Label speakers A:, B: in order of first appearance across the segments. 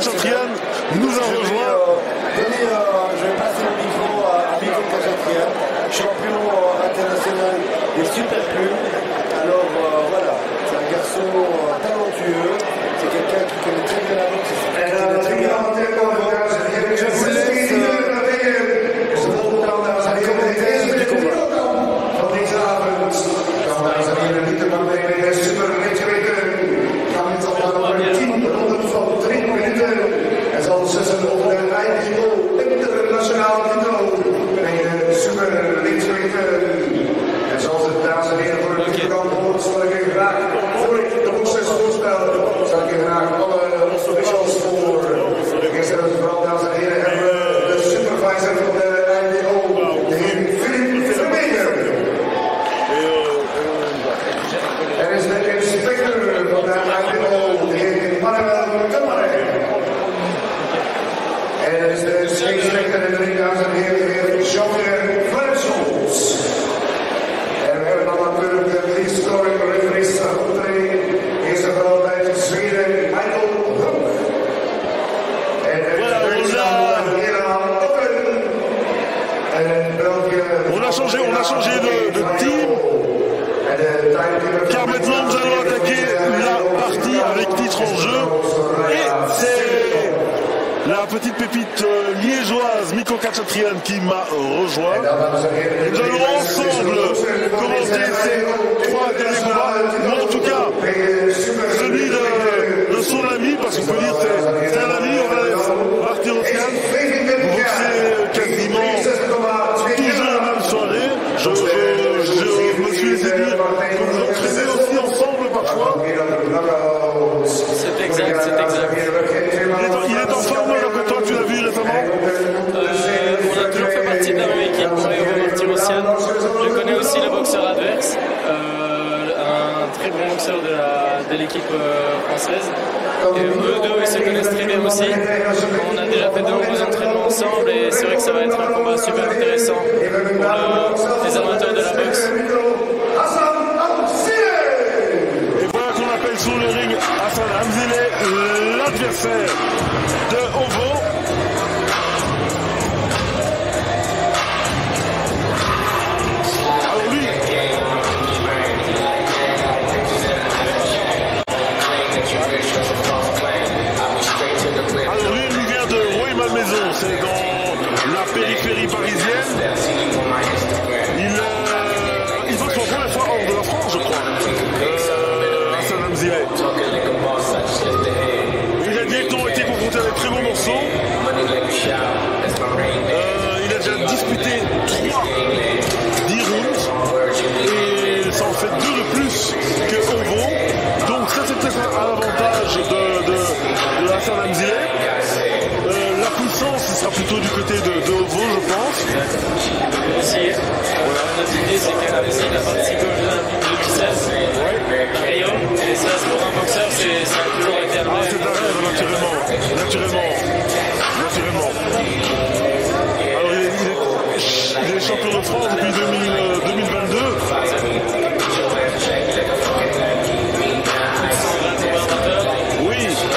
A: Khachatrian nous a rejoint.
B: Je vais passer le micro à Miko Khachatrian, champion international des super plumes. Alors voilà, c'est un garçon talentueux, c'est quelqu'un qui connaît très bien la boxe, très bien. Je vous laisse les commentaires du combat.
C: Van deze avond, dames en heren, niet te lang bij de super lightweight. Gaan we het al over 10 ronden van 3 minuten. En zal zussen over de eindtitel, internationaal titel, bij de super lightweight. En zoals het dames en heren voor het kant hoort, zal ik graag, voor ik de boxers voorstel, zal ik graag alle officials voor de gisteren vooral, dames en heren, hebben we de supervisor van de eindtitel, de heer Philip Vermeer. Er is de inspecteur van de eindtitel, de heer Manuel Kammeré. En er is de scheidsrechter in de ring, dames en heren, de heer Jean-Pierre Flemsels. En we hebben dan natuurlijk de drie scoring referees optreden. Eerst en vooral bij Zweden, Michael Hoek. En er is de Duitsland van Iran Open. En België.
A: On a changé de team. Car maintenant nous allons attaquer la partie avec titre en jeu. Et c'est la petite pépite liégeoise Miko Khachatrian qui m'a rejoint. Et nous allons ensemble commenter ces 3 derniers combats. Ou en tout cas, celui de son ami, parce qu'on peut dire c'est un ami, on va partir au Cannes. Vous boxez quasiment toujours la même soirée. Je me suis laissé dire que vous entraînez aussi ensemble parfois.
D: C'est exact, c'est exact.
A: Il est en forme alors que toi tu l'as vu récemment.
D: On a toujours fait partie de la même équipe pour les Martyrosian. Je connais aussi le boxeur adverse, un très bon boxeur de l'équipe française. Et eux deux, ils se connaissent très bien aussi. On a déjà fait de nombreux entraînements ensemble et c'est vrai que ça va être un combat super intéressant pour les amateurs de la boxe.
A: Et voilà qu'on appelle sur le ring Hassan Hamzileh, l'adversaire de Ovo. Alors lui, il vient de Rueil-Malmaison, c'est dans la périphérie parisienne. Il boxe pour la première fois hors de la France, je crois. Hassan Hamzileh. Il a directement été confronté à des très bons morceaux. Il a déjà disputé 10 rounds et ça en fait 2 de plus que Ovo. Donc ça c'est peut-être à l'avantage de Hassan Hamzileh. La puissance ce sera plutôt du côté de Ovo, je pense.
D: Aussi, notre idée c'est qu'il a participé aux Jeux Olympiques 2016 Rio, et ça pour un boxeur ça a toujours été un rêve.
A: C'est un rêve, naturellement. Alors il est champion de France depuis 2022. Oui,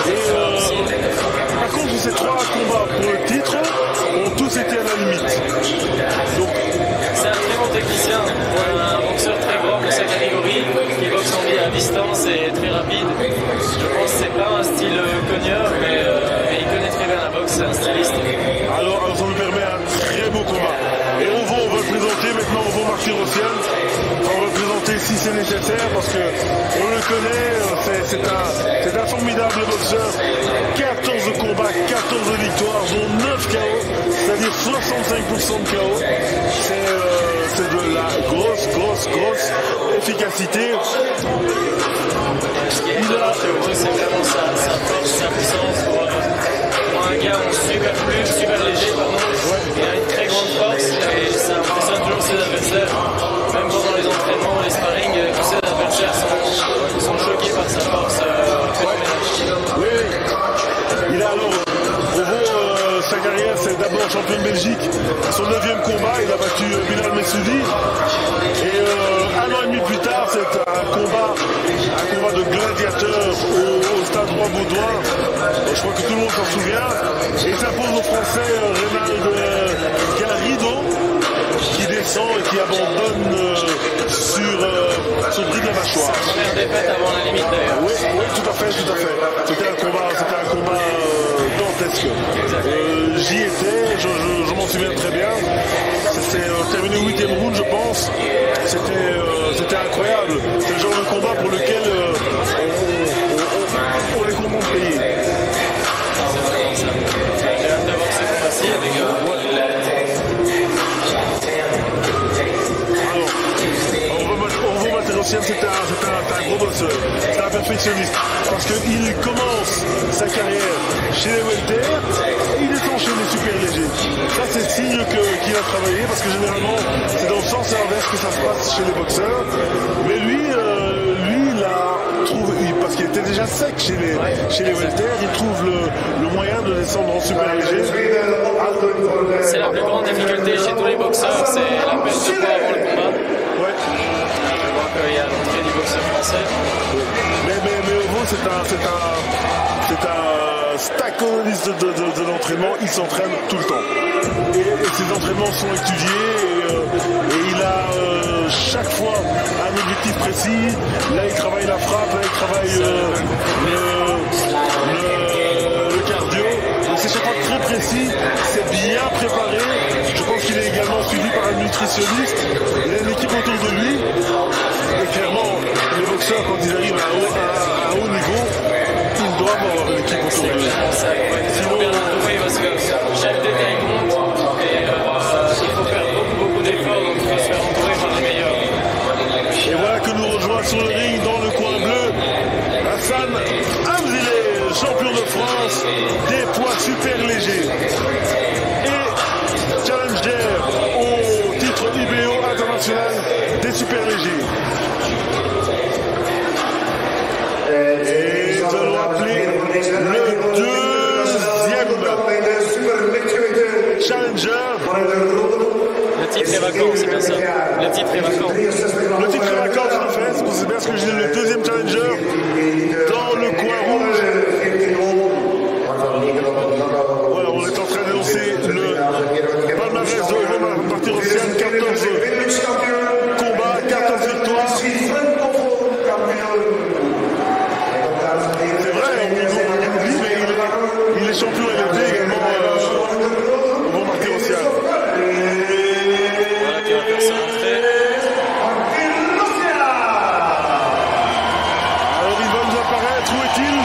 A: par contre ces 3 combats pour le titre ont tous été à la limite. Donc
D: c'est un très bon technicien, un boxeur très grand pour sa catégorie, qui boxe en vie à distance et très rapide. Je pense que c'est pas un style cogneur, mais il connaît très bien la boxe, c'est un styliste.
A: Alors ça nous permet un très beau combat. Et on va le présenter maintenant au bon Martyrosian. On va le présenter si c'est nécessaire parce que on le connaît, c'est un formidable boxeur. 14 combats, 14 victoires, dont 9 KO, c'est-à-dire 65% de KO. C'est de la grosse efficacité.
D: C'est vraiment sa force, sa puissance pour un gars super léger, il a une très grande force et ça impressionne toujours ses adversaires. Même pendant les entraînements, les sparring, tous ses adversaires sont choqués par sa force phénoménale.
A: Oui, il a alors sa carrière, c'est d'abord champion de Belgique. Son 9e combat, il a battu Bilal Messoudi. Et un an et demi plus tard, c'est un combat de gladiateur au stade Roi-Baudouin. Je crois que tout le monde s'en souvient. Et il s'impose au Français Reynald Garrido, qui descend et qui abandonne sur le bris de la mâchoire.
D: Sa première défaite avant la limite d'ailleurs.
A: Oui, tout à fait. C'était un combat dantesque. J'y étais, je m'en souviens très bien. C'est terminé au 8e round, je pense. C'était incroyable. C'est le genre de combat pour lequel on est content de payer.
D: J'ai hâte d'avoir ce combat-ci avec
A: c'était un gros bosseur, c'était un perfectionniste, parce qu'il commence sa carrière chez les welter, il descend chez les super légers. Ça c'est signe qu'il a travaillé, parce que généralement c'est dans le sens inverse que ça se passe chez les boxeurs. Mais lui il a trouvé, parce qu'il était déjà sec chez les welter, il trouve le moyen de descendre en super léger.
D: C'est la plus grande difficulté chez tous les boxeurs, c'est la perte de poids avant le combat.
A: Ouais.
D: Il y a l'entrée du boxeur français.
A: Mais au fond, c'est un stacoliste de l'entraînement. Il s'entraîne tout le temps. Et ses entraînements sont étudiés. Et il a chaque fois un objectif précis. Là, il travaille la frappe. Là, il travaille le cardio. Donc, c'est chaque fois très précis. C'est bien préparé. Je pense qu'il est également suivi par un nutritionniste. Il a une équipe autour de lui. Et clairement, les boxeurs, quand ils arrivent à haut niveau, ils doivent avoir une équipe autour d'eux.
D: Sinon, bien entouré parce que chaque détail compte. Et il faut faire beaucoup d'efforts, donc il faut se faire entourer par les meilleurs.
A: Et voilà que nous rejoint sur le ring, dans le coin bleu, Hassan Hamzileh, champion de France des poids super légers. Et challenger au titre IBO international des super légers. Et nous allons appeler le deuxième challenger.
D: Le titre est vacant, c'est bien ça. Le titre est vacant.
A: Le titre est vacant, tout à fait. C'est bien ce que je dis, le deuxième challenger dans le coin rouge. Voilà, on est en train d'annoncer le palmarès de Romain Martirosyan, 14 combats, 14 victoires. C'est vrai, on oublie, mais il est champion LFD également, Romain Martirosyan.
D: Voilà qui va faire son entrée.
A: Alors il va nous apparaître, où est-il?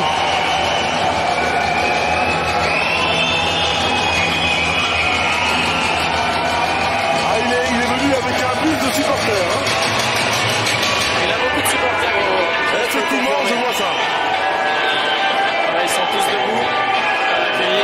A: Il est venu avec un bus de supporters. Hein.
D: Il a beaucoup de supporters.
A: Effectivement, je vois ça.
D: Voilà, ils sont tous debout à l'accueillir.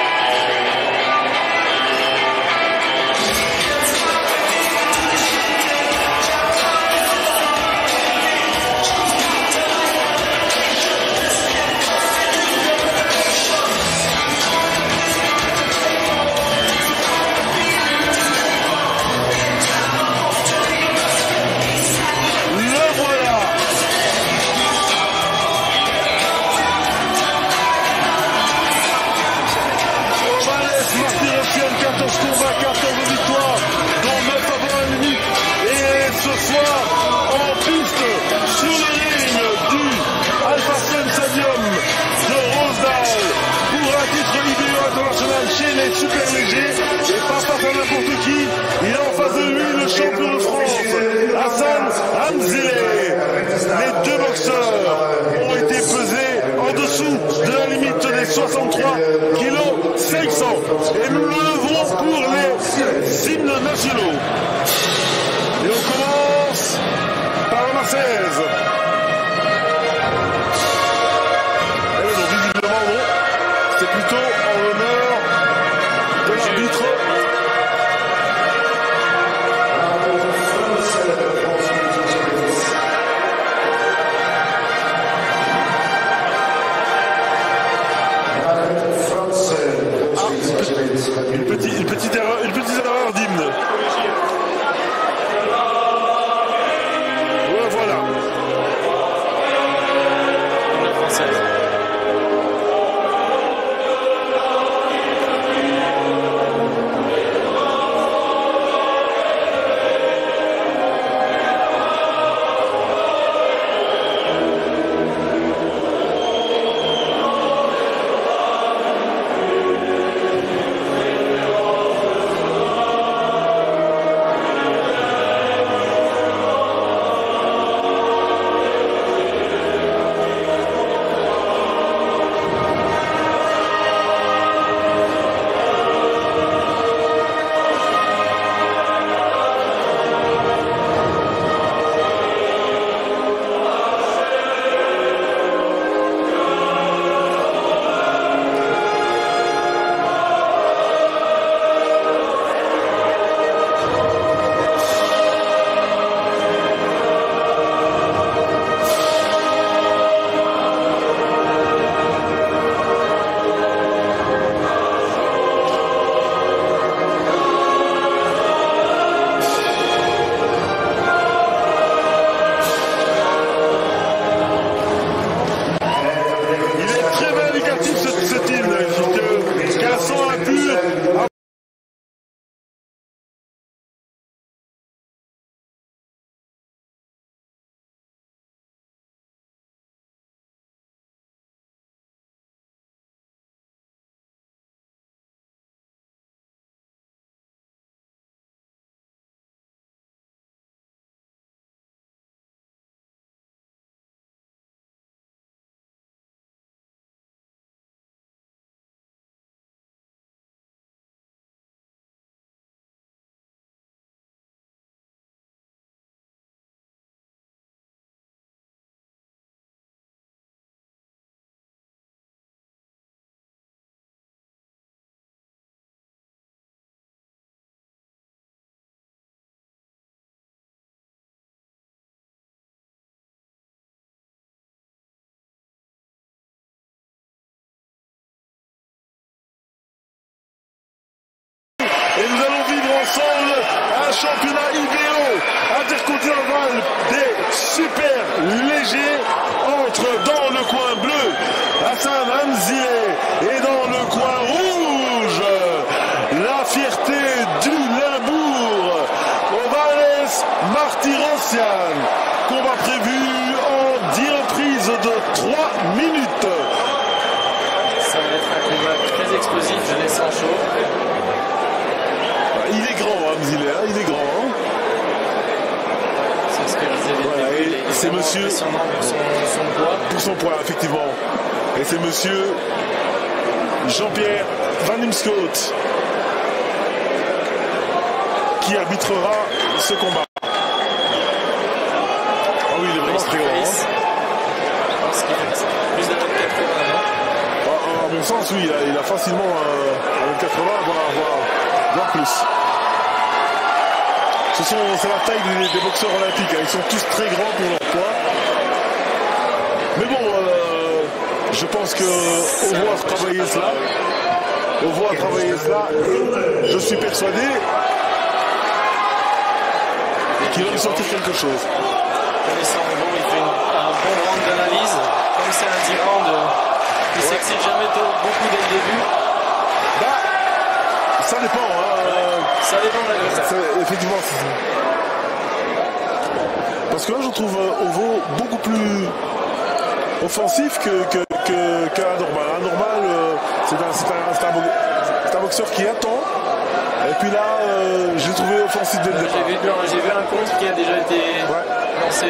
A: Super léger et pas face à n'importe qui. Il a en face de lui le champion de France, Hassan Hamzileh. Les deux boxeurs ont été pesés en dessous de la limite des 63 kg 500. Et nous le levons pour les hymnes nationaux. Et on commence par la Marseillaise. Et non, visiblement non. C'est plutôt en l'honneur de l'arbitre. championnat IBO intercontinental des super légers entre dans le coin bleu Hassan Hamzileh et dans le coin rouge la fierté du Limbourg Ovales Martirosyan. Combat prévu en 10 reprises de 3 minutes.
D: Ça va être un combat très explosif, je les sens chaud.
A: Il est grand, Hamzileh, hein, il est grand. Hein.
D: C'est ce que je disais.
A: Voilà, c'est monsieur.
D: Impressionnant pour son poids.
A: Pour son poids, effectivement. Et c'est monsieur Jean-Pierre Van Imschoot qui arbitrera ce combat. Ah oui, il est vraiment très grand. Hein.
D: Je pense qu'il fait plus de 1m80.
A: À mon sens, oui, il a facilement 1m80, voire plus. C'est la taille des boxeurs olympiques. Hein. Ils sont tous très grands pour leur poids. Mais bon, je pense qu'on va travailler cela. On va travailler cela. Et je suis persuadé qu'il va nous sortir quelque chose.
D: Connaissant le bon, il fait un bon round d'analyse. Comme c'est un 10 rounds, il s'excite jamais beaucoup dès le début.
A: Bah, ça dépend. Hein.
D: Ça dépend de l'adversaire.
A: Effectivement. Parce que là, je trouve Ovo beaucoup plus offensif qu'un normal. Un normal, c'est un boxeur qui attend. Et puis là, je l'ai trouvé offensif dès le départ.
D: J'ai vu un contre qui a déjà été lancé.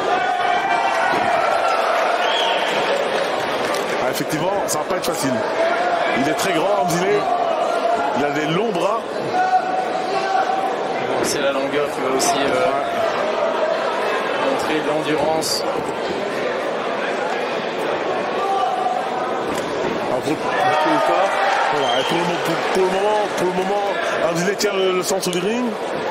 A: Ah, effectivement, ça va pas être facile. Il est très grand, Hamzileh. Il a des longs bras.
D: C'est la longueur qui va aussi montrer de l'endurance.
A: Voilà, et pour le moment, Hamzileh tient le centre du ring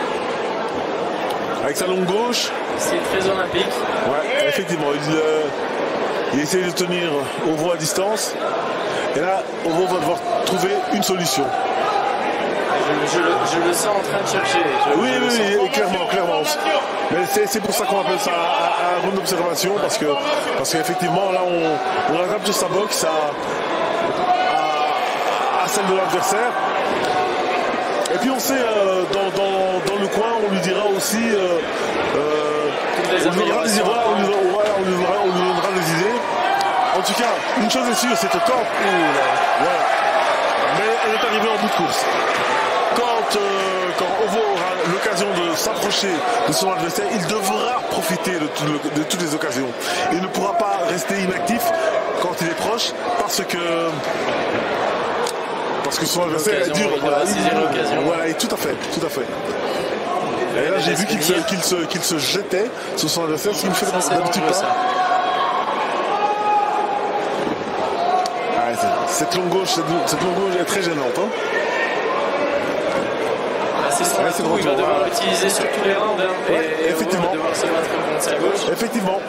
A: avec sa longue gauche.
D: C'est très olympique.
A: Ouais, effectivement, il essaie de tenir Ovo à distance. Et là, Ovo va devoir trouver une solution.
D: Je le sens en train de chercher.
A: Oui, clairement. Mais c'est pour ça qu'on appelle ça un round d'observation, parce qu'effectivement, là, on adapte sa boxe à celle de l'adversaire. Et puis on sait, dans le coin, on lui dira aussi, on lui donnera des idées. En tout cas, une chose est sûre, c'est que quand... Voilà. Mais elle est arrivée en bout de course. Quand Ovo aura l'occasion de s'approcher de son adversaire, il devra profiter de toutes les occasions. Il ne pourra pas rester inactif quand il est proche, parce que son adversaire est dur.
D: Voilà,
A: et tout à fait. Et là, j'ai vu qu'il se jetait sur son adversaire, ce qui me fait d'habitude pas. Cette longue gauche est très gênante. Hein.
D: C'est son atout, il va devoir l'utiliser sur tous les rounds. Et
A: effectivement.
D: Ovo va devoir se battre contre sa gauche.
A: Effectivement.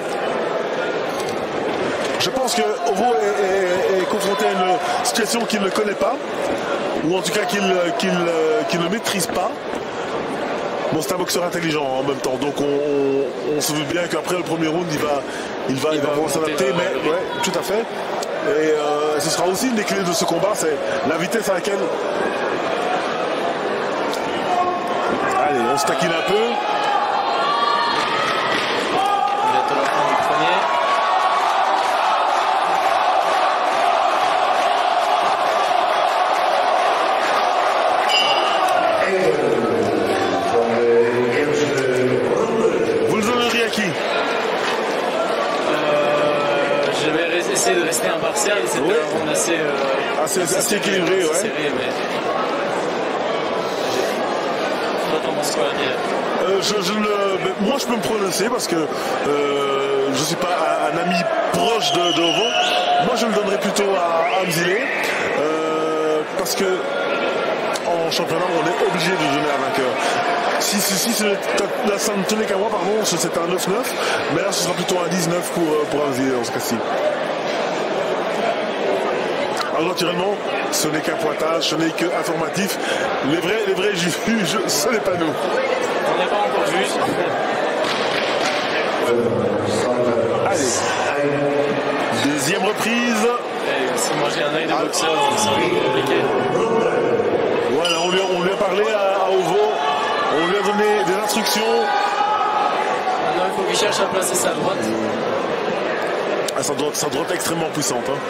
A: Je pense que Ovo est confronté à une situation qu'il ne connaît pas, ou en tout cas qu'il ne maîtrise pas. Bon, c'est un boxeur intelligent en même temps, donc on se doute bien qu'après le premier round, il va pouvoir s'adapter, mais ouais, tout à fait. Et ce sera aussi une des clés de ce combat, c'est la vitesse à laquelle... Allez, on se taquine un peu.
D: Bientôt la fin du premier.
A: Vous le donneriez à qui?
D: Je vais essayer de rester impartial. C'est un round assez
A: équilibré, ouais.
D: Serré, mais... Toi, t'en penses quoi, Pierre?
A: Moi, je peux me prononcer parce que je ne suis pas un ami proche de Ovo. Moi, je le donnerais plutôt à Hamzileh parce que en championnat, on est obligé de donner un vainqueur. Si ça ne tenait qu'à moi, pardon, c'est un 9-9, mais là, ce sera plutôt un 19 pour Hamzileh dans ce cas-ci. Alors naturellement, ce n'est qu'un pointage, ce n'est qu'informatif. Les vrais juges, ce n'est pas nous.
D: On n'est pas encore juge.
A: Allez. Deuxième reprise.
D: Si moi j'ai un œil de boxeur, c'est compliqué.
A: Voilà, on lui a parlé à Ovo. On lui a donné des instructions.
D: Maintenant, il faut qu'il cherche à placer sa droite.
A: Ah, sa droite extrêmement puissante. Hein.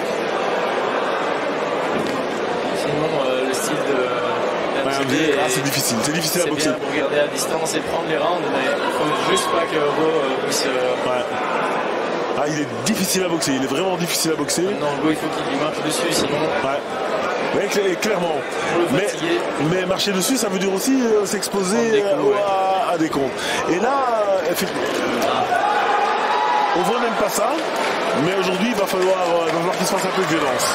D: Sinon, le style de...
A: c'est difficile. C'est difficile à boxer.
D: C'est bien pour regarder à distance et prendre les rounds, mais il faut juste pas que Ovo puisse...
A: Ouais. Ah, il est difficile à boxer. Il est vraiment difficile à boxer.
D: Non, Ovo, il faut qu'il lui marche dessus, sinon...
A: Ouais. Mais clairement. Mais marcher dessus, ça veut dire aussi s'exposer à des comptes. Et là, Ovo n'aime pas ça. Mais aujourd'hui, il va falloir qu'il se fasse un peu de violence.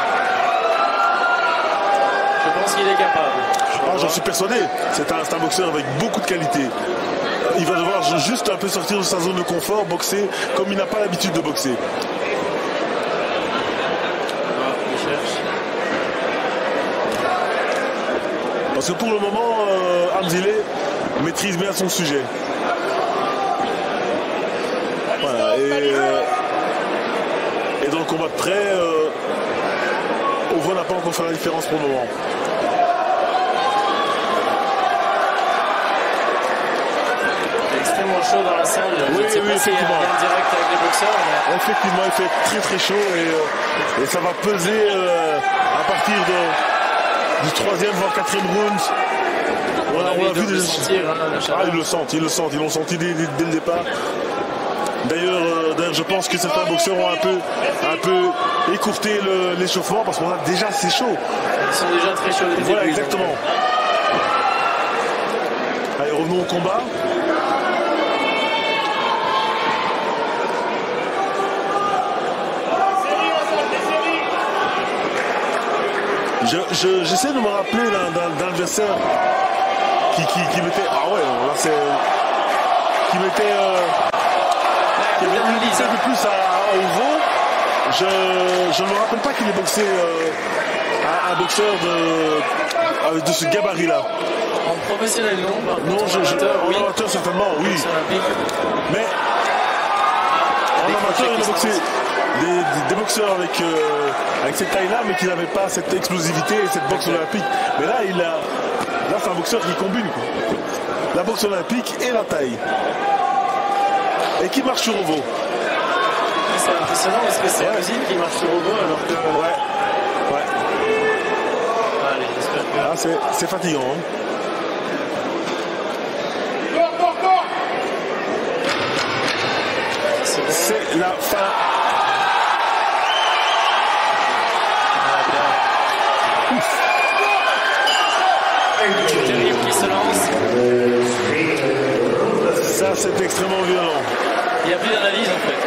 D: Je pense qu'il est capable.
A: Ah, j'en suis persuadé. C'est un boxeur avec beaucoup de qualité. Il va devoir juste un peu sortir de sa zone de confort, boxer comme il n'a pas l'habitude de boxer.
D: Il cherche.
A: Parce que pour le moment, Hamzile maîtrise bien son sujet. Voilà. Et dans le combat de près, Ovo n'a pas encore fait la différence pour le moment.
D: Extrêmement chaud dans la salle.
A: Oui, effectivement.
D: En direct avec les boxeurs. Mais...
A: Effectivement, il fait très chaud et ça va peser à partir du 3e voire 4e round. On l'a vu déjà. Ils l'ont senti dès le départ. D'ailleurs, je pense que certains boxeurs ont un peu écourté l'échauffement parce qu'on a déjà assez chaud.
D: Ils sont déjà très chauds.
A: Voilà, exactement. Allez, revenons au combat. J'essaie de me rappeler d'un adversaire qui mettait. Ah ouais, là c'est. Qui mettait. Qui mettait un peu plus à Ovo. Je ne me rappelle pas qu'il ait boxé un boxeur de ce gabarit-là.
D: En professionnel, non.
A: Non, en amateur, certainement, oui. Mais en amateur, il a boxé des boxeurs avec cette taille-là, mais qui n'avaient pas cette explosivité et cette boxe olympique. Mais là, c'est un boxeur qui combine, quoi. La boxe olympique et la taille. Et qui marche sur Ovo.
D: C'est impressionnant parce que c'est Hamzile qui marche sur Ovo alors que...
A: Ouais.
D: Allez, j'espère que...
A: c'est fatigant, hein. C'est la fin.
D: Terrible qui se lance.
A: Ça, c'est extrêmement violent.
D: Il n'y a plus d'analyse en fait.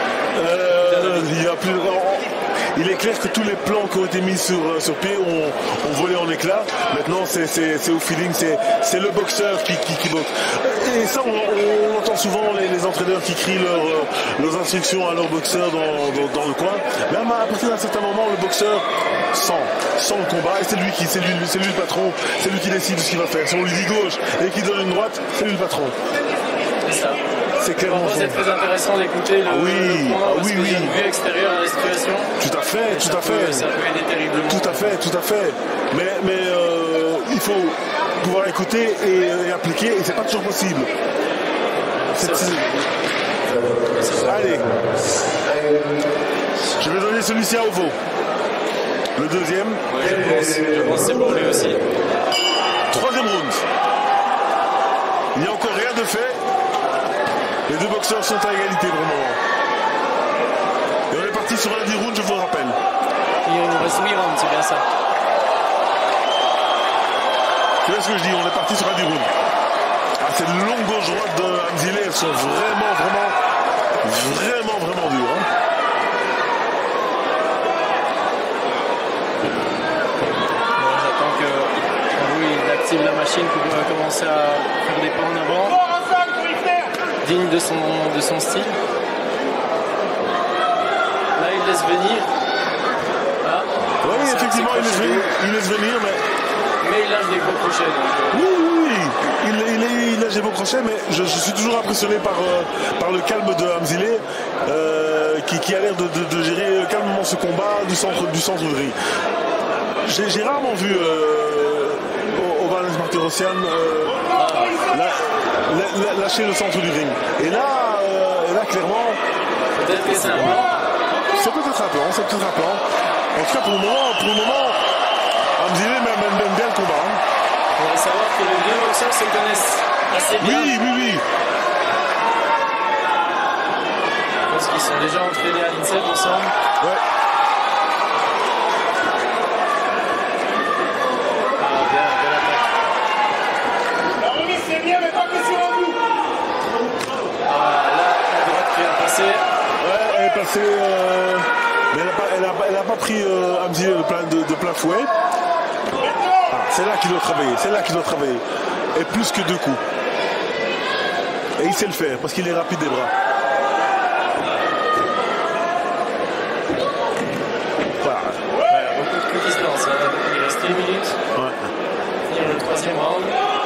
A: Il est clair que tous les plans qui ont été mis sur pied ont volé en éclats. Maintenant, c'est au feeling, c'est le boxeur qui boxe. Et ça, on entend souvent les entraîneurs qui crient leurs instructions à leurs boxeurs dans le coin. Mais à partir d'un certain moment, le boxeur sent le combat et c'est lui le patron, c'est lui qui décide de ce qu'il va faire. Si on lui dit gauche et qu'il donne une droite, c'est lui le patron.
D: C'est ça.
A: C'est clairement ça.
D: C'est très intéressant d'écouter le point parce qu'il y a une vue extérieure à la situation.
A: Tout à fait.
D: Ça peut aider terriblement.
A: Tout à fait. Mais il faut pouvoir écouter et appliquer et c'est pas toujours possible. Allez. Je vais donner celui-ci à Ovo. Le deuxième.
D: Ouais, je pense que c'est pour lui aussi.
A: 3e round. Il n'y a encore rien de fait. Les deux boxeurs sont à égalité pour le moment. Et on est parti sur un 10 rounds, je vous le rappelle.
D: Il nous reste 8 rounds, c'est bien ça.
A: Tu vois ce que je dis? On est parti sur un 10 rounds. Ah, ces longues gauche-droite de Hamzile, elles sont vraiment dures. Hein.
D: J'attends que il active la machine pour commencer à faire des pas en avant. Digne de son style. Là, il laisse venir. Ah.
A: Oui, effectivement, il laisse venir,
D: mais il lâche des gros crochets. Donc...
A: Oui, il lâche des beaux crochets, mais je suis toujours impressionné par le calme de Hamzile, qui a l'air de gérer calmement ce combat du centre du ring. J'ai rarement vu Ovanes Martirosyan lâcher le centre du ring. Et là clairement...
D: Peut-être que c'est un plan.
A: C'est peut-être un plan. En tout cas, pour le moment, Hamzile mène bien le combat.
D: On va savoir que les deux boxeurs se connaissent assez bien.
A: Oui.
D: Parce qu'ils sont déjà entraînés à l'INSEP ensemble.
A: Ouais.
D: Bien attaque.
C: La remise c'est bien, mais pas que sur un bout.
D: Là, la droite qui vient de passer.
A: Ouais, elle est passée, mais elle n'a pas pris Hamzile de plein fouet. C'est là qu'il doit travailler. Et plus que 2 coups. Et il sait le faire parce qu'il est rapide des bras. Voilà.
D: Ouais, beaucoup de coups qui se lancent. Il reste 1 minute.
A: Ouais.
D: Finir le 3e round.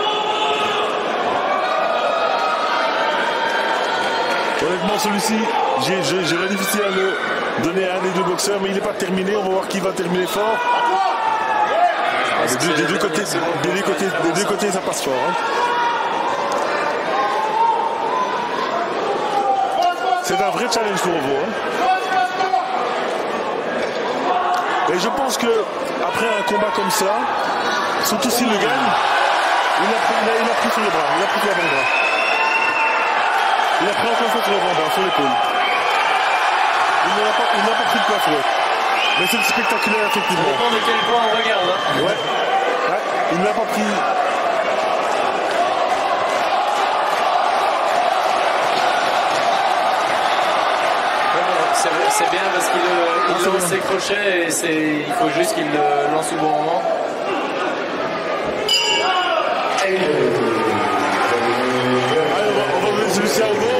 A: Honnêtement, celui-ci, j'aurais difficile à le donner à un des deux boxeurs, mais il n'est pas terminé. On va voir qui va terminer fort. Des deux côtés, ça passe fort. Hein. C'est un vrai challenge pour vous. Hein. Et je pense que après un combat comme ça, surtout s'il le gagne, il a pris sur le bras, il a pris sur l'avant-bras. Il a pris encore une fois sur l'avant-bras, sur l'épaule. Il n'a pas pris de plafond. Mais c'est spectaculaire, effectivement.
D: Ça dépend de quel point on regarde. Hein.
A: Ouais, il ne l'a pas pris.
D: C'est bien parce qu'il lance ses crochets et il faut juste qu'il le lance au bon moment.
A: Allez, on va donner celui-ci à Hugo.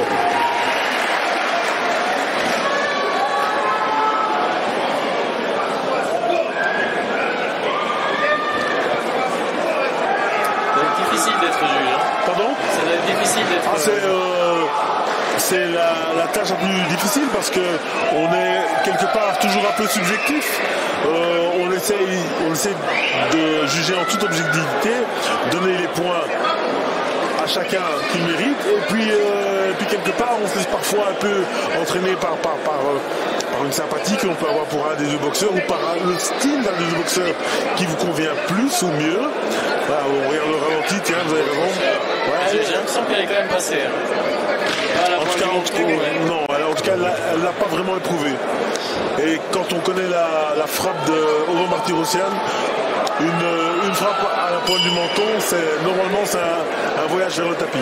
D: Difficile d'être juge. Hein.
A: Pardon?
D: Ça doit être difficile d'être.
A: C'est la tâche la plus difficile parce que on est quelque part toujours un peu subjectif. On essaie de juger en toute objectivité, donner les points à chacun qu'il mérite, et puis quelque part on se laisse parfois un peu entraîner par une sympathie que l'on peut avoir pour un des deux boxeurs ou par le style d'un des deux boxeurs qui vous convient plus ou mieux. Voilà, on regarde le ralenti, tiens, vous avez raison. Ouais,
D: j'ai l'impression qu'elle est quand même passée.
A: En tout cas, elle l'a pas vraiment éprouvé. Et quand on connaît la frappe de Ovo Martirosyan, une frappe à la pointe du menton, normalement c'est un voyage vers le tapis.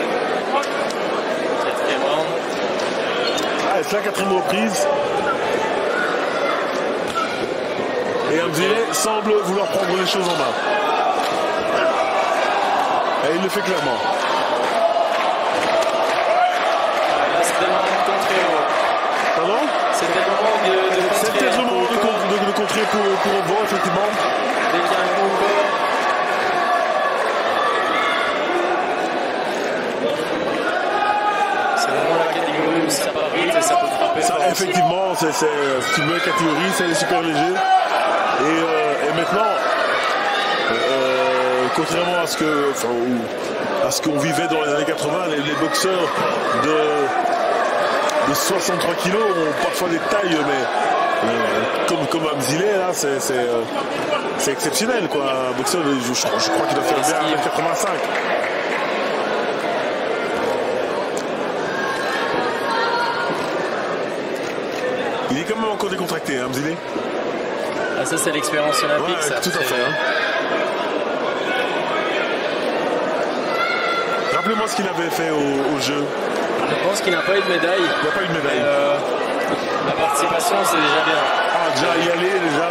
D: 4e round.
A: Allez, c'est la 4e reprise. Et Hamzile semble vouloir prendre les choses en main. Et il le fait clairement.
D: Là, c'était le moment de contrer.
A: Pardon?
D: C'était le moment de contrer.
A: C'était le moment de contrer pour Ovo, effectivement.
D: Dès qu'il y a un coup au corps. C'est vraiment la catégorie où ça part vite et ça peut frapper.
A: Ça, effectivement, c'est une bonne catégorie, c'est super léger. Et maintenant, contrairement à ce qu'on vivait dans les années 80, les boxeurs de 63 kilos ont parfois des tailles, mais comme Hamzile, là, c'est exceptionnel, quoi. Un boxeur, je crois qu'il doit faire bien 85. Il est quand même encore décontracté, hein, Hamzile.
D: Ah, ça, c'est l'expérience olympique,
A: ouais,
D: ça.
A: Tout à fait. Hein. Rappelez-moi ce qu'il avait fait au jeu.
D: Je pense qu'il n'a pas eu de médaille.
A: Il n'a pas eu de médaille.
D: La participation, c'est déjà bien.
A: Ah, déjà y aller, déjà.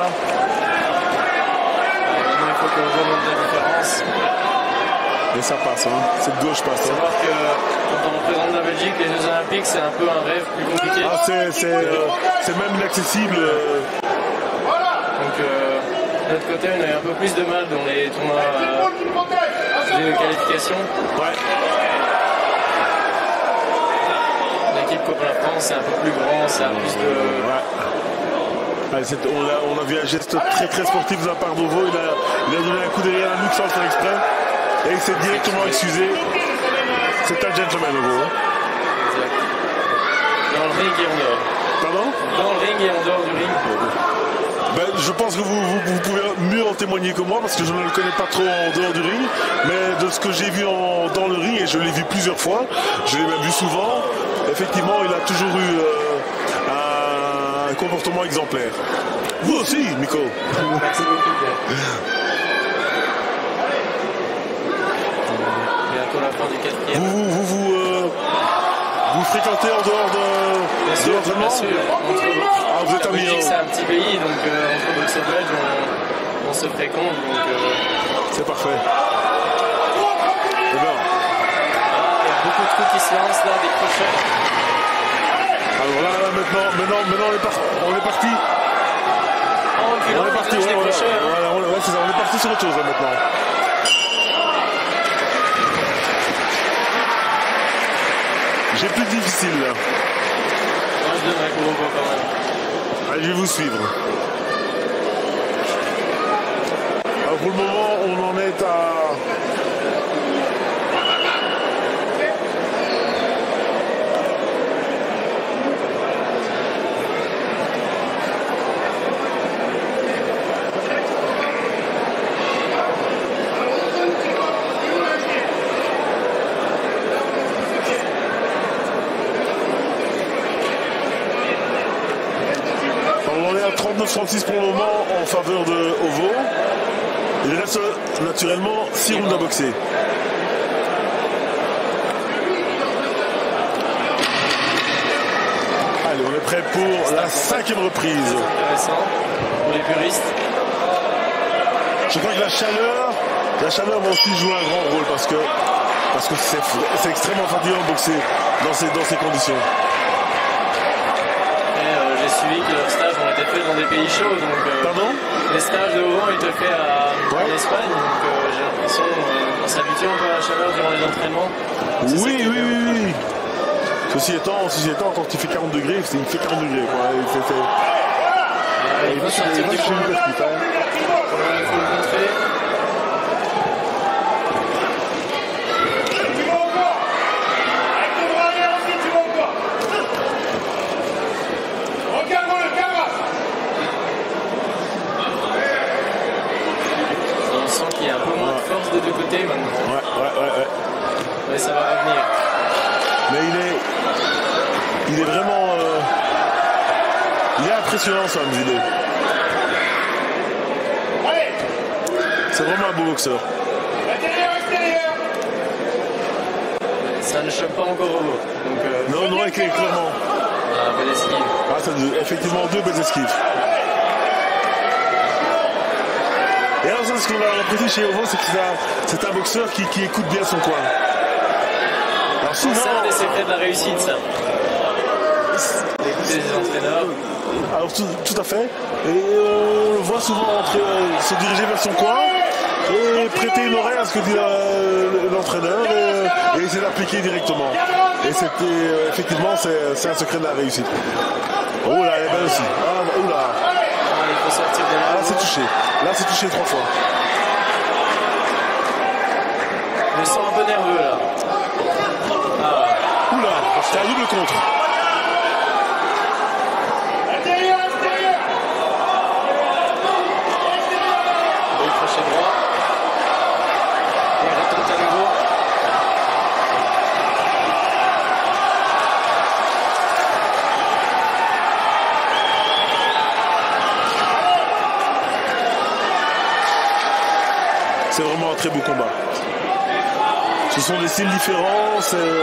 D: Il faut qu'on remonte la différence.
A: Et ça passe, hein. Cette gauche passe.
D: Il faut savoir que quand on représente la Belgique, les Jeux Olympiques, c'est un peu un rêve plus compliqué.
A: Ah, c'est même inaccessible.
D: Donc, De l'autre côté, on a eu un peu plus de mal dans les tournois de qualification.
A: Ouais.
D: L'équipe Copain France, c'est un peu plus grand, ça a plus de...
A: Ouais, on a vu un geste très très sportif de la part d'Ovo. Il a donné un coup derrière la nuque sans le faire exprès. Et il s'est directement excusé. C'est un gentleman, Ovo.
D: Exact. Dans le ring et en dehors.
A: Pardon?
D: Dans le ring et en dehors du ring.
A: Ben, je pense que vous pouvez mieux en témoigner que moi parce que je ne le connais pas trop en dehors du ring. Mais de ce que j'ai vu dans le ring, et je l'ai vu plusieurs fois, je l'ai même vu souvent, effectivement, il a toujours eu un comportement exemplaire. Vous aussi, Miko.
D: Merci beaucoup. Bientôt la fin du quatrième.
A: Vous fréquentez en dehors de l'entraînement?
D: Bien sûr.
A: Vous êtes
D: La
A: amis.
D: Belgique, c'est un petit pays, donc entre boxeurs belges, on se fréquente. Donc,
A: c'est parfait.
D: Il y a beaucoup de trucs qui se lancent là, des crochets.
A: Alors là maintenant on est parti. On est parti, c'est ça, on est parti sur autre chose là, maintenant. J'ai plus difficile là.
D: Moi je donne un gros voix quand même.
A: Allez, je vais vous suivre. Alors pour le moment, on en est à... On est à 39-36 pour le moment en faveur de Ovo. Il reste naturellement 6 rounds à boxer. Allez, on est prêt pour la 5e reprise.
D: Intéressant pour les puristes.
A: Je crois que la chaleur va aussi jouer un grand rôle parce que c'est extrêmement fatigant de boxer dans ces conditions.
D: J'ai suivi que leurs stages ont été faits dans des pays chauds. Donc,
A: Pardon?
D: Les stages de Ovo ont été faits en Espagne. Donc j'ai l'impression qu'on s'habitue un peu à la chaleur durant les entraînements.
A: Oui. Ceci étant, quand il fait 40 degrés, il fait 40 degrés. Quoi.
D: Il faut sortir du coin. Il faut le montrer. On sent qu'il y a un peu moins de force des deux côtés maintenant.
A: Ouais.
D: Mais ça va revenir.
A: Mais il est vraiment... il est impressionnant, ça, Mzile. C'est vraiment un beau boxeur.
D: Ça ne choque pas encore au bout.
A: Non, clairement.
D: Belle esquive.
A: Effectivement, 2 belles esquives. Et alors, ce qu'on a apprécié chez Ovo, c'est que c'est un boxeur qui écoute bien son coin. Alors souvent,
D: c'est un des secrets de la réussite, ça. Écouter les entraîneurs.
A: Alors tout à fait. Et on le voit souvent se diriger vers son coin et prêter une oreille à ce que dit l'entraîneur et essayer d'appliquer directement. Et c'était effectivement c'est un secret de la réussite. Oh là, elle est belle aussi. Oh là.
D: Il faut sortir de là.
A: Là c'est touché. Là c'est touché 3 fois.
D: Je me sens un peu nerveux là.
A: Oula, c'est un double contre.
D: Le crochet droit. Et retourne à nouveau.
A: C'est vraiment un très beau combat. Ce sont des styles différents.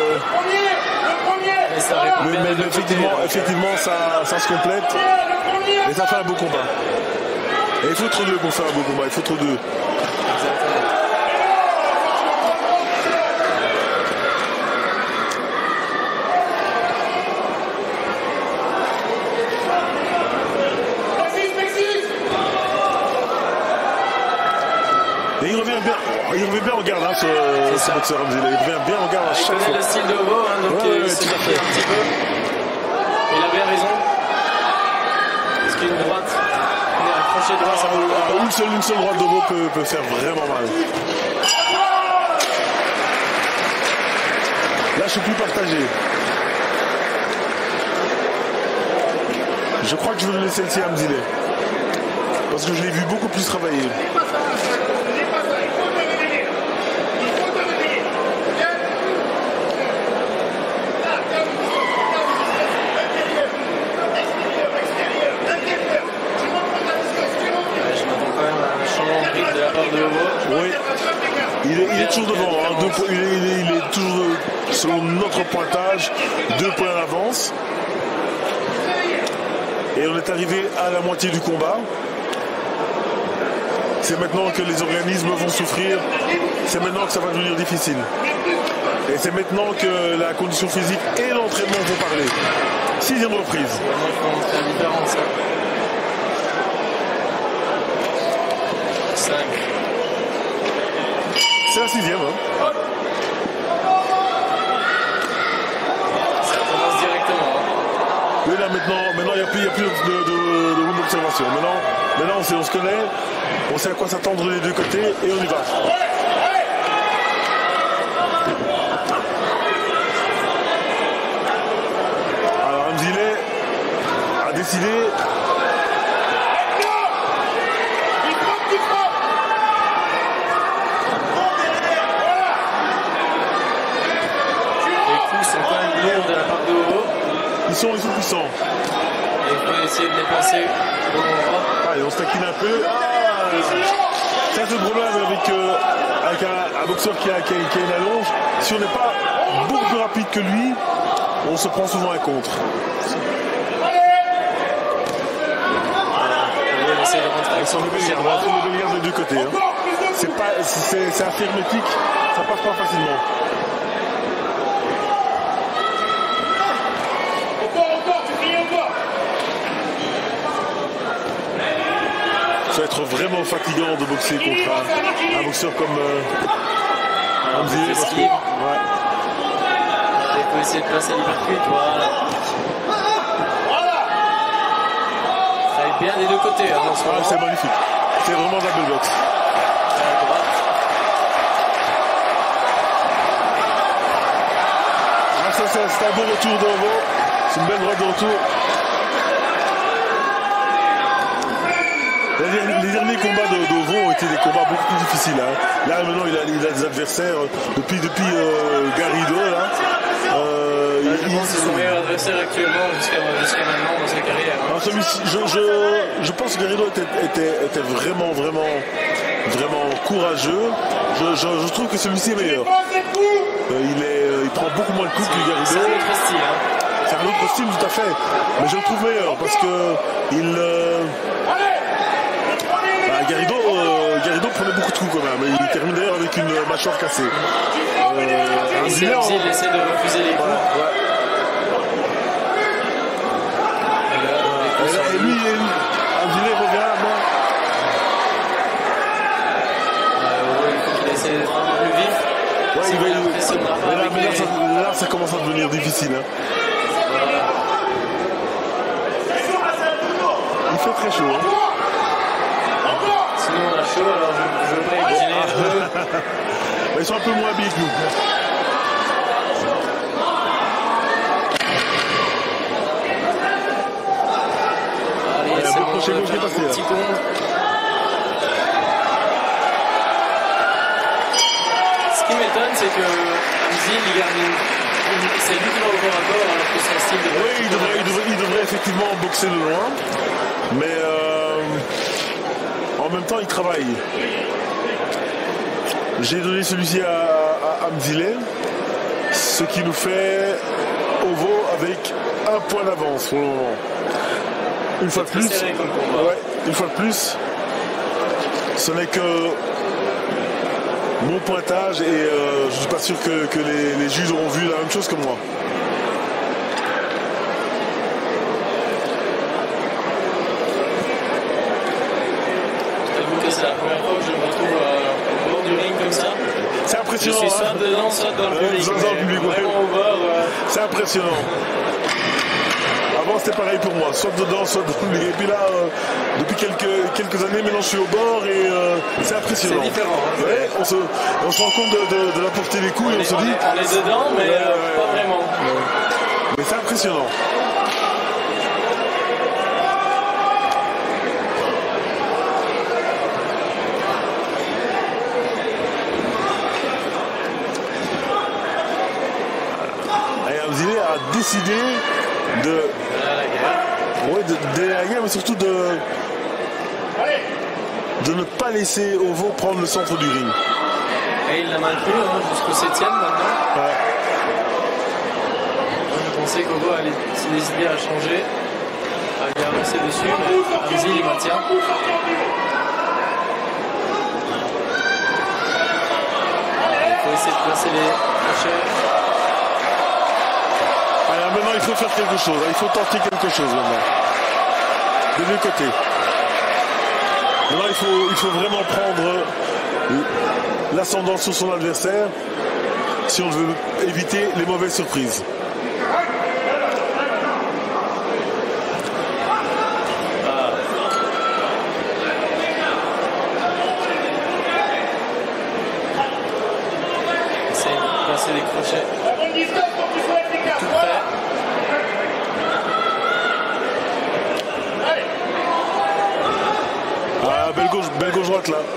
A: Mais effectivement ça se complète. Et ça fait un beau combat. Et il faut trop d'eux pour faire un beau combat. Il faut trop d'eux. Et il revient bien en garde, hein, ce boxeur Hamzile. Il revient bien en garde à chaque fois.
D: Il connaît le style de Ovo, hein, donc il se méfie un petit peu. Il a bien raison. Parce qu'une droite, un crochet droit, ça vaut
A: une seule droite d'Ovo peut faire vraiment mal. Là, je suis plus partagé. Je crois que je vais le laisser ici à Hamzile. Parce que je l'ai vu beaucoup plus travailler. Oui, il est toujours devant, hein. Il est toujours, selon notre pointage, 2 points d'avance. Et on est arrivé à la moitié du combat. C'est maintenant que les organismes vont souffrir, c'est maintenant que ça va devenir difficile. Et c'est maintenant que la condition physique et l'entraînement vont parler. 6e reprise.
D: C'est la différence. 5.
A: C'est la 6e. Hein.
D: Ça commence directement.
A: Oui, là maintenant il n'y a plus de round d'observation. Maintenant on se connaît, on sait à quoi s'attendre des deux côtés et on y va. Alors Hamzile a décidé. Ils sont puissants.
D: Et il faut essayer de les passer au bon endroit.
A: Allez, on se taquine un peu. Ça, c'est le problème avec un boxeur qui a une allonge. Si on n'est pas beaucoup plus rapide que lui, on se prend souvent un contre.
D: On essaie de rentrer avec son
A: garde des deux côtés. Hein. C'est assez hermétique, ça passe pas facilement. Ça va être vraiment fatigant de boxer contre un boxeur comme Hamzile.
D: Il faut essayer de placer l'hypercute, voilà. Ça va être bien des deux côtés. Hein,
A: c'est magnifique. C'est vraiment de la belle boxe. C'est un bon retour d'Ovo. C'est une belle droite de retour. Les derniers combats d'Ovo ont été des combats beaucoup plus difficiles. Hein. Là maintenant il a des adversaires depuis Garrido là.
D: Je pense que c'est son meilleur adversaire actuellement jusqu'à maintenant dans sa carrière. Hein.
A: Celui-ci, je pense que Garrido était vraiment courageux. Je trouve que celui-ci est meilleur. Il prend beaucoup moins de coups que Garrido.
D: C'est un autre style. Hein.
A: C'est un autre style tout à fait. Mais je le trouve meilleur parce que Garrido prenait beaucoup de coups quand même. Il termine d'ailleurs avec une mâchoire cassée.
D: Hamzile essaie de refuser les coups.
A: Et lui, Hamzile revient.
D: Il faut qu'il essaie d'être un peu plus vif.
A: Là, ça commence à devenir difficile. Hein. Il fait très chaud. Hein.
D: Sinon on a chaud, alors je veux pas imaginer un peu.
A: Ils sont un peu moins habiles que nous.
D: Allez, c'est bon,
A: crochet gauche qui est passé là.
D: Petit compte. Ce qui m'étonne, c'est que Hamzile, il garde c'est lui qui va au corps à corps alors que son style de boxe.
A: Oui, il devrait effectivement boxer de loin. Mais en même temps, il travaille. J'ai donné celui-ci à Hamzile, ce qui nous fait Ovo avec un point d'avance pour le moment. Une fois de plus, ce n'est que mon pointage et je ne suis pas sûr que les juges auront vu la même chose que moi.
D: C'est la première fois que je me retrouve
A: impressionnant.
D: Je suis soit dedans, soit dans le public. Vraiment au bord.
A: C'est impressionnant. Avant c'était pareil pour moi, soit dedans, soit dans le public. Et puis là, depuis quelques années, maintenant je suis au bord et c'est impressionnant.
D: C'est différent. Hein,
A: ouais, on se rend compte de la portée des coups et on se dit.
D: On est dedans, mais pas vraiment.
A: Mais c'est impressionnant. Et Amzile a décidé de la guerre, mais surtout de ne pas laisser Ovo prendre le centre du ring.
D: Et il l'a maintenu jusqu'au 7e maintenant.
A: Ouais.
D: Je pensais qu'Ovo allait se décider à changer, à lui avancer dessus, mais Amzile il maintient. Il faut essayer de placer les crochets.
A: Alors maintenant il faut faire quelque chose, il faut tenter quelque chose maintenant. De deux côtés. Maintenant il faut vraiment prendre l'ascendant sur son adversaire si on veut éviter les mauvaises surprises.
D: Essaye de placer les crochets. Tout prêt.
A: Ah, belle gauche droite là.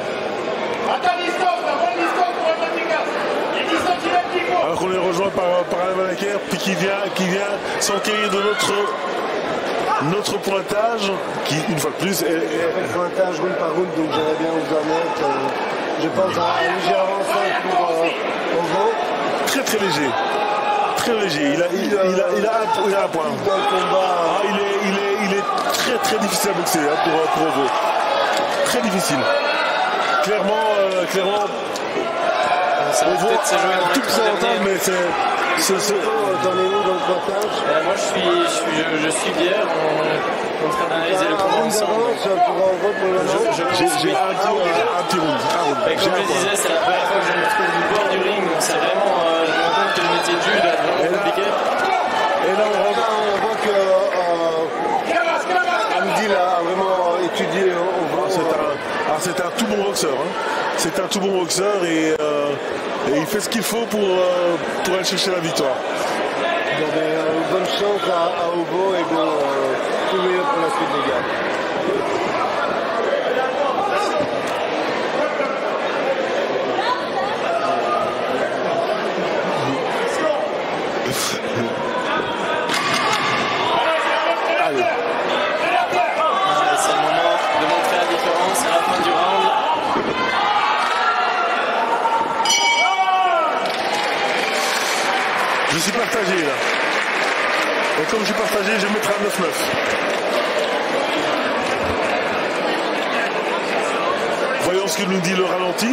A: Alors qu'on est rejoint par Alain Valaquer, puis qui vient s'enquérir de notre pointage, qui une fois de plus est
B: pointage round par round, donc j'aimerais bien vous en mettre. Je pense à un léger avancement pour Ovo.
A: très très léger. Très léger. Il a un point. Il est très très difficile à boxer pour Ovo. Très difficile. Clairement,
D: Ça va peut-être se jouer dans
A: tout ça entendre, mais c'est
B: Dans les hauts, dans le pointage.
D: Moi je suis bière, on est en train d'analyser le combat ensemble.
A: j'ai un petit round.
D: Et comme je le disais, c'est la première fois que je me trouve du bord du ring, donc c'est vraiment, je me rends compte que le métier de juge est vraiment compliqué.
B: Et là on voit que Amzile a vraiment étudié
A: C'est un tout bon boxeur. Hein. C'est un tout bon boxeur et il fait ce qu'il faut pour aller chercher la victoire.
B: Bonne chance à Ovo et bon, tout meilleur pour la suite des gars.
A: Allez.
D: C'est le moment de montrer la différence à la fin du round.
A: Je suis partagé là. Et comme je suis partagé, je mettrai un 9-9. Voyons ce que nous dit le ralenti.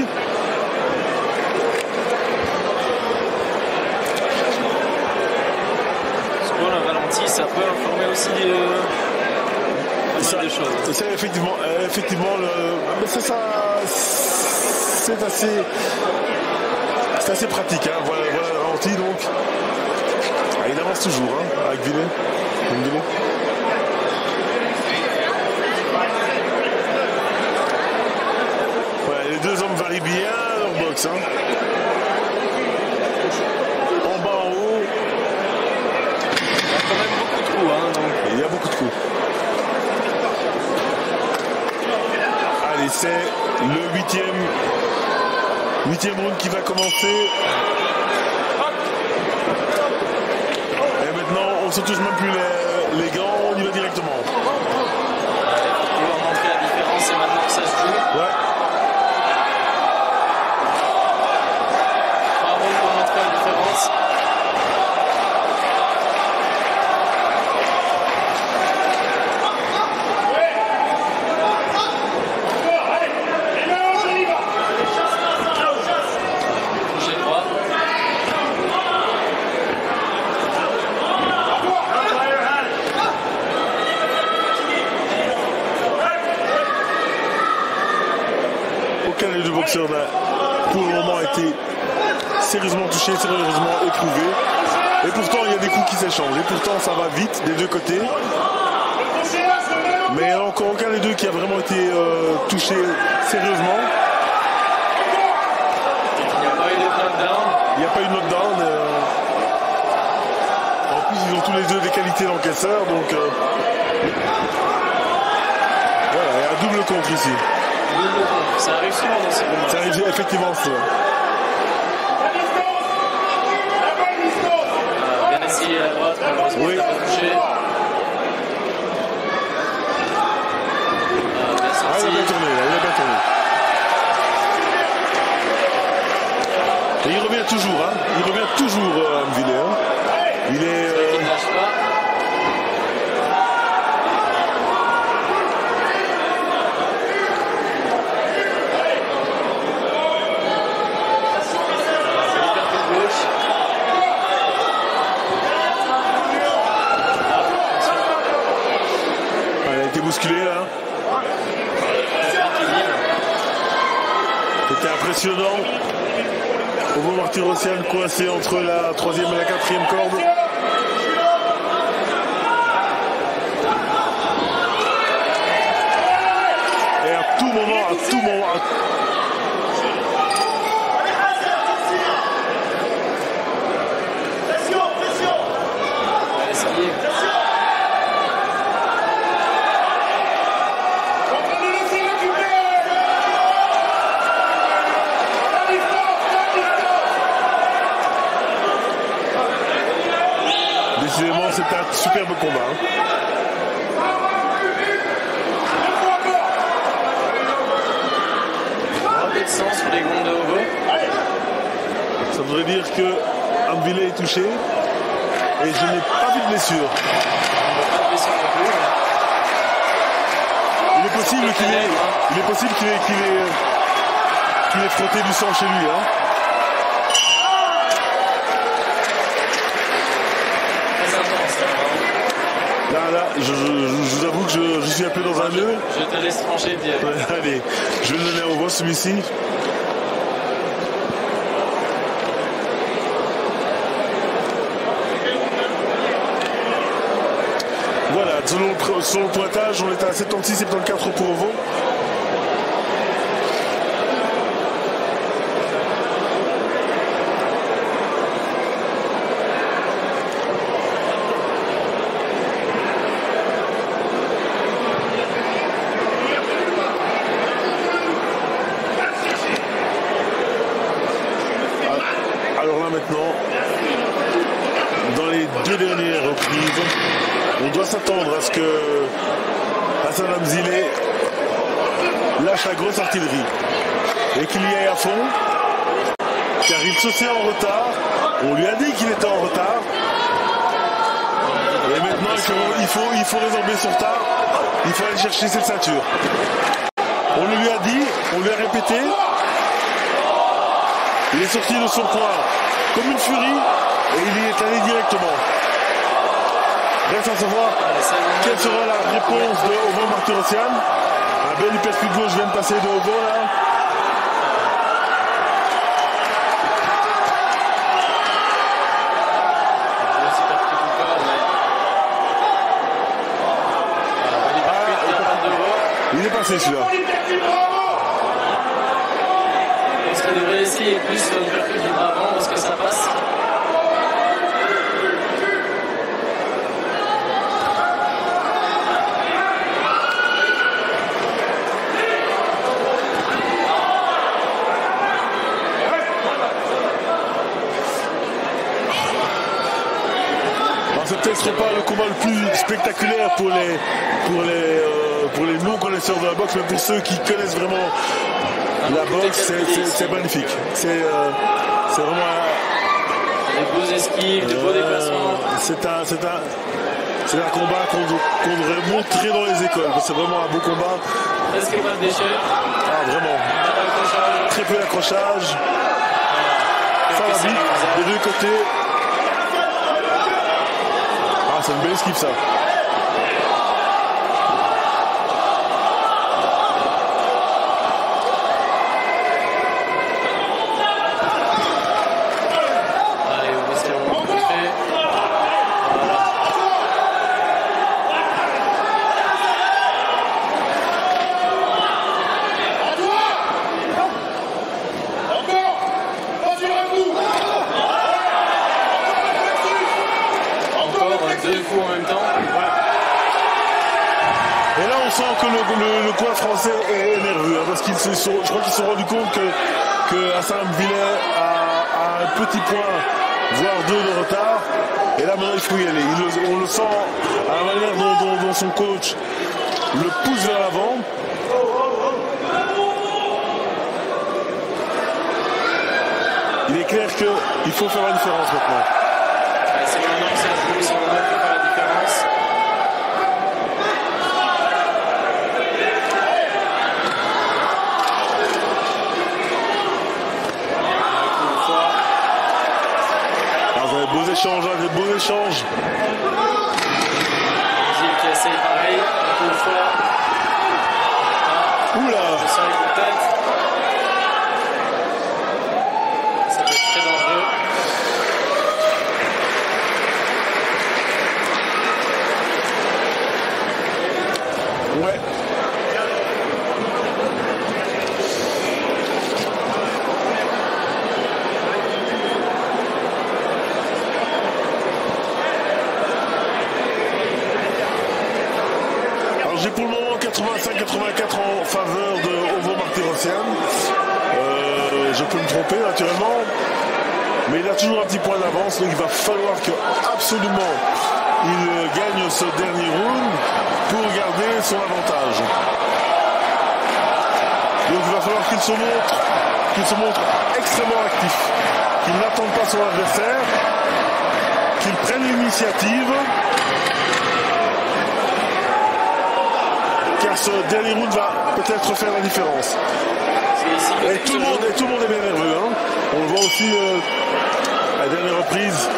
D: Souvent le ralenti, ça peut informer aussi pas mal de choses.
A: C'est effectivement mais c'est assez pratique. Hein. Voilà le ralenti donc. Ah, il avance toujours hein, avec Villet. Ouais, les deux hommes varient bien leur boxe. Hein. En bas, en haut.
D: Il y a quand même beaucoup de coups. Hein, donc.
A: Il y a beaucoup de coups. Allez, c'est le huitième round qui va commencer. Et maintenant, on se touche même plus les gants, on y va directement.
D: On va montrer la différence, c'est maintenant que ça se joue.
A: Ouais.
D: 3 rounds pour montrer la différence. Crochet droit.
A: Aucun des deux boxeurs n'a pour le moment été sérieusement touché, sérieusement éprouvé. Et pourtant, il y a des coups qui s'échangent. Et pourtant, ça va vite des deux côtés. Mais il n'y a encore aucun des deux qui a vraiment été touché sérieusement.
D: Il n'y a pas eu de knockdown.
A: Il n'y a pas eu de knockdown. En plus, ils ont tous les deux des qualités d'encaisseurs. Donc, voilà, il y a un double contre ici.
D: Double contre. Ça arrive souvent dans ces combats.
A: Ça arrive effectivement souvent.
D: Bien essayé à droite, malheureusement,
A: Oui.
D: il n'a pas touché. Bien
A: Ah, il a
D: sorti.
A: bien tourné, il a bien tourné. Et il revient toujours, hein. Il revient toujours, Amvile. Hein. Il est.
D: Il ne lâche pas. L'hypercute gauche.
A: Il a été bousculé là. C'était impressionnant. Ovo Martirosyan coincé entre la 3e et la 4e corde. Et à tout moment,
D: Il a essayé.
A: décidément, c'est un superbe combat. Hein.
D: Un peu de sang sur les gonds de Ovo.
A: Ça voudrait dire que Amvile est touché. Et je n'ai pas vu de blessure.
D: Pas de blessure non plus.
A: Il est possible qu'il ait frotté du sang chez lui. Hein.
D: Très intense.
A: Là, je vous avoue que je suis un peu dans un nœud.
D: Je te laisse trancher direct.
A: Ouais, allez, je vais le donner au boss celui-ci. Voilà, selon le pointage, on est à 76-74 pour Ovo. Alors là maintenant, dans les deux dernières reprises, on doit s'attendre à ce que Hassan Amzile lâche la grosse artillerie et qu'il y aille à fond, car il se sait en retard. On lui a dit qu'il était en retard. Et maintenant il faut résorber son retard. Il faut aller chercher cette ceinture. On lui a dit, on lui a répété. Il est sorti de son coin comme une furie et il y est allé directement. Reste à savoir quelle sera la réponse de Ovo Martirosyan. Un bel hypercute gauche vient de passer de Ovo là. Il est passé celui-là.
D: Est-ce qu'il devrait essayer plus sur le percute du bras avant parce que ça passe?
A: C'est peut-être pas le combat le plus spectaculaire pour les non-connaisseurs de la boxe, mais pour ceux qui connaissent vraiment la boxe, c'est magnifique. C'est vraiment
D: Des beaux esquives, de beaux déplacements.
A: C'est un combat qu'on devrait montrer dans les écoles. C'est vraiment un beau combat.
D: Presque pas de déchets.
A: Ah, vraiment.
D: Pas d'accrochage.
A: Très peu d'accrochage. Ça va vite, des deux côtés. Ah, c'est une belle esquive ça. sent que le coin français est nerveux, hein, parce je crois qu'ils se sont rendus compte que Assalam-Villers a un petit point, voire 2 de retard. Et là maintenant il faut y aller. On le sent à la manière dont son coach le pousse vers l'avant. Il est clair qu'il faut faire la différence maintenant.
D: C'est maintenant que ça se joue, c'est maintenant qu'il faut faire la différence.
A: Des beaux échanges, des beaux échanges.
D: Gilles qui essaye pareil, une fois.
A: Oula!
D: Je sens les têtes. Ça peut être très dangereux.
A: Ouais. J'ai pour le moment 85-84 en faveur de Ovo Martirosyan. Je peux me tromper naturellement, mais il a toujours un petit point d'avance, donc il va falloir que absolument il gagne ce dernier round pour garder son avantage. Donc il va falloir qu'il se montre extrêmement actif, qu'il n'attende pas son adversaire, qu'il prenne l'initiative. Car ce dernier round va peut-être faire la différence. Et tout le monde est bien nerveux. Hein. On le voit aussi à la dernière reprise.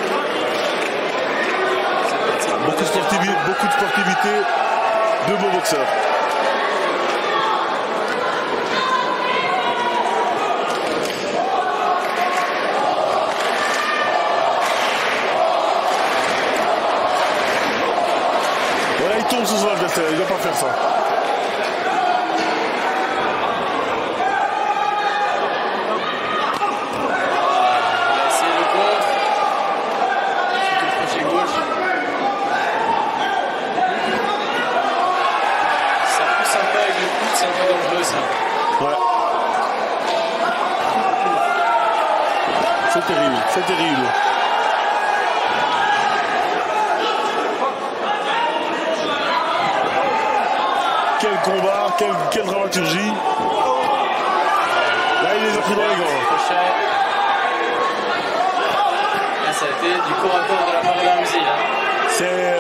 A: Beaucoup de sportivité, de beaux boxeurs. Voilà, il tombe sur son adversaire, il ne doit pas faire ça. C'est terrible, c'est terrible. Quel combat, quelle dramaturgie. Là, il les a pris dans les gants.
D: Ça a été du corps à corps de la part de Ramzi.
A: C'est...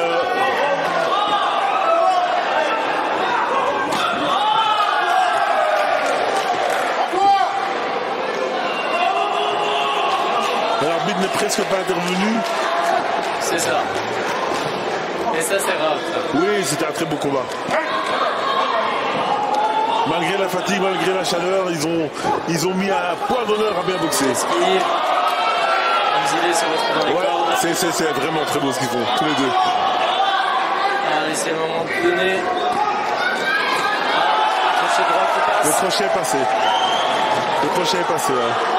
A: L'arbitre n'est presque pas intervenu.
D: C'est ça. Et ça, c'est rare. Ça.
A: Oui, c'était un très beau combat. Malgré la fatigue, malgré la chaleur, ils ont mis un point d'honneur à bien boxer. Ouais, c'est vraiment très beau ce qu'ils font, tous les deux.
D: Allez, c'est le moment de donner. Crochet droit qui passe.
A: Le crochet est passé. Le crochet est passé, ouais.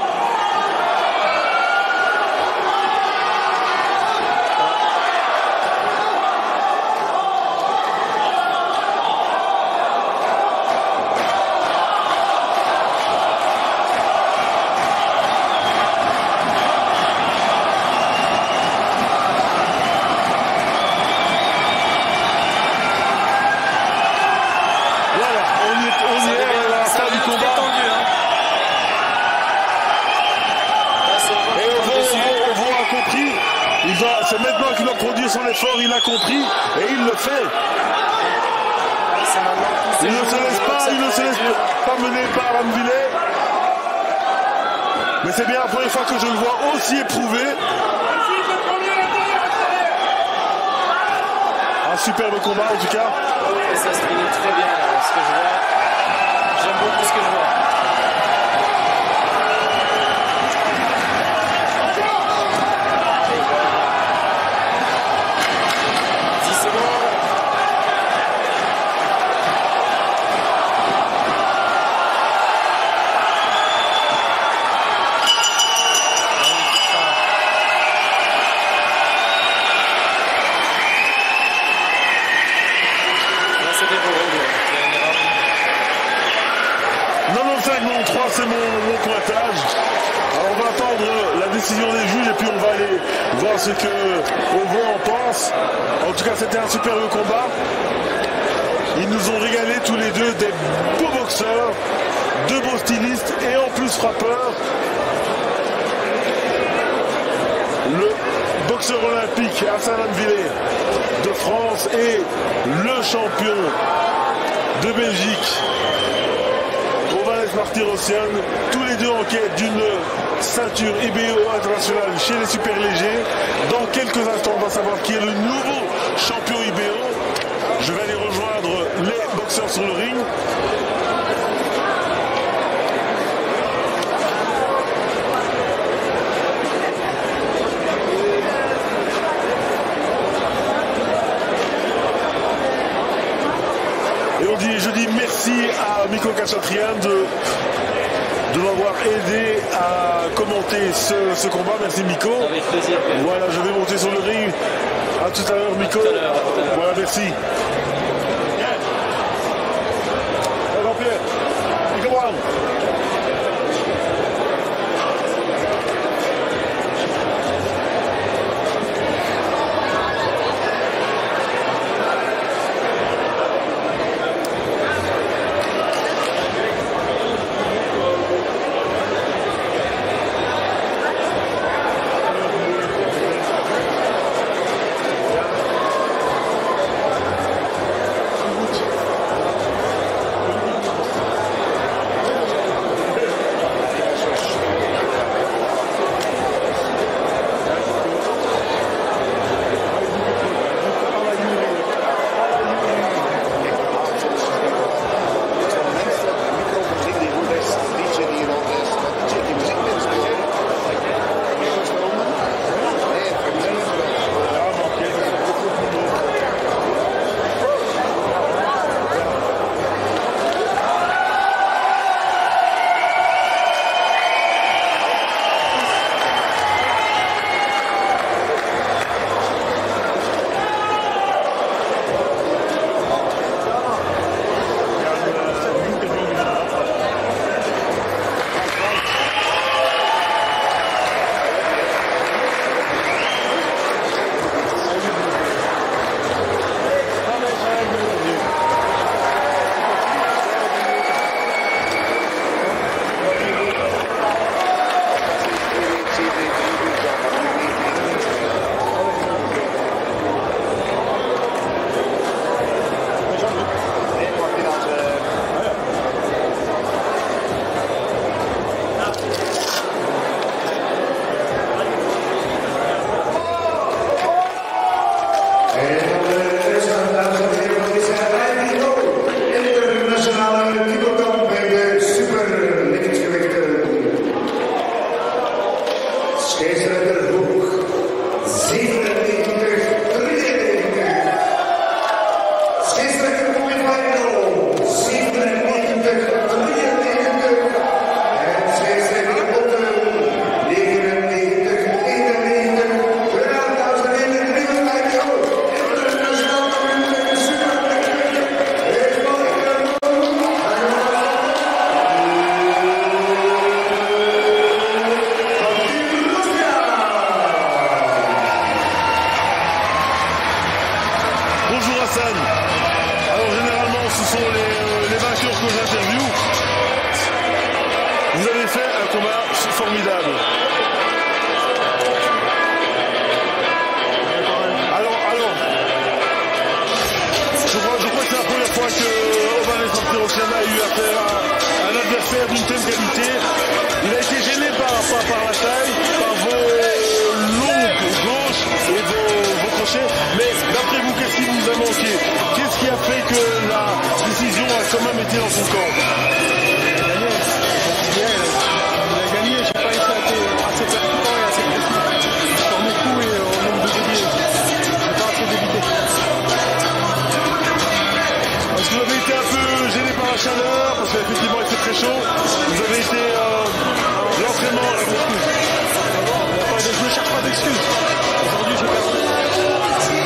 A: C'est maintenant qu'il doit produire son effort, il a compris et il le fait. Il ne se laisse pas mener par Assalam-Villers. Mais c'est bien la première fois que je le vois aussi éprouvé. Un superbe combat en tout cas.
D: Et ça se finit très bien là, ce que je vois. J'aime beaucoup ce que je vois.
A: c'est mon pointage. Alors on va attendre la décision des juges et puis on va aller voir ce que Auvon en pense. En tout cas, c'était un superbe combat. Ils nous ont régalé tous les deux, des beaux boxeurs, deux beaux stylistes et en plus frappeurs. Le boxeur olympique Hassan Amvile de France et le champion de Belgique Hovhannes Martirosyan, tous les deux en quête d'une ceinture IBO internationale chez les super légers. Dans quelques instants, on va savoir qui est le nouveau champion IBO. Je vais aller rejoindre les boxeurs sur le ring. Et je dis merci à Mikko Khatchatrian de m'avoir aidé à commenter ce combat. Merci Mikko.
D: Avec plaisir.
A: Voilà, je vais monter sur le ring. À tout à l'heure Mikko. Voilà, merci.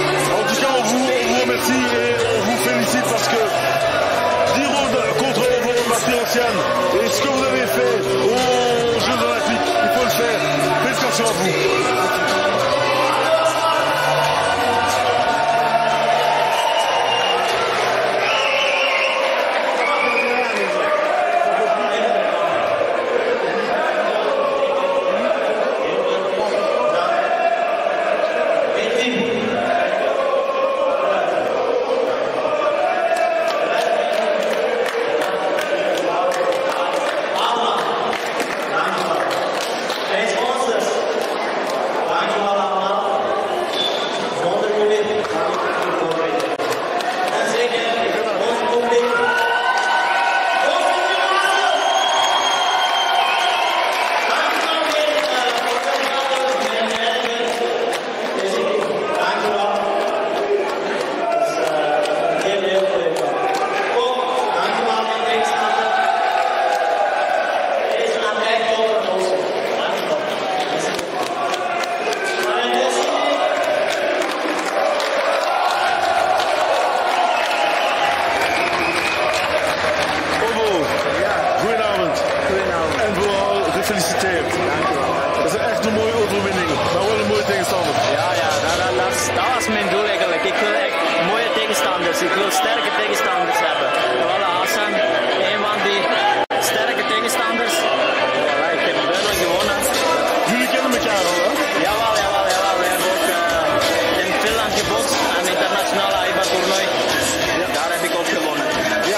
A: Et on vous félicite parce que 10 rounds contre gefeliciteerd. Dat is echt een mooie overwinning, maar wel een mooie tegenstander.
E: Ja, dat was mijn doel eigenlijk. Ik wil echt mooie tegenstanders. Ik wil sterke tegenstanders hebben. Voilà, Hassan, een van die sterke tegenstanders. Voilà, ik heb duidelijk gewonnen.
A: Jullie kennen elkaar al, hè?
E: Jawel. We hebben ook in Finland gebokst aan het internationale AIBA-toernooi. Daar heb ik ook gewonnen.
A: Ja,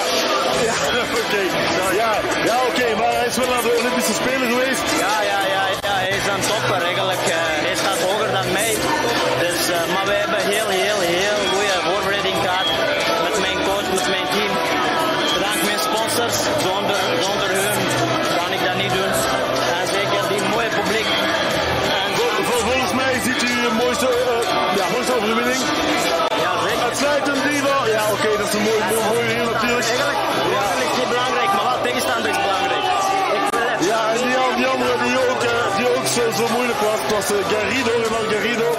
A: oké, maar hij is wel naar de Olympische Spelen geweest.
E: Ja, hij is een topper eigenlijk. Hij staat hoger dan mij. Dus, maar we hebben heel goede voorbereiding gehad met mijn coach, met mijn team. Dank mijn sponsors. Zonder hun kan ik dat niet doen. En zeker die mooie publiek. En
A: Volgens mij ziet u de mooiste overwinning.
E: ja, zeker.
A: Uitsluitend die wel. Ja, oké, dat is een mooie reel natuurlijk.
E: Eigenlijk is niet belangrijk, maar wel tegenstander is belangrijk.
A: Ja, en die andere die ook zo moeilijk was, het was Garrido, Ronald Garrido.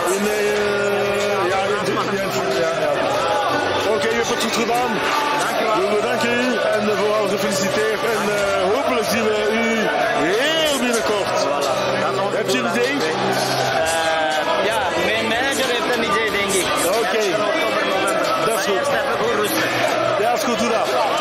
A: Oké, je hebt het goed gedaan. Dank u en vooral gefeliciteerd. En hopelijk zien we u heel binnenkort. Heb je een idee?
E: Ja, mijn manager heeft een idee, denk ik.
A: Oké. Dat is goed.
E: Eerst even goed rusten.
A: Ja, is goed, doe dat.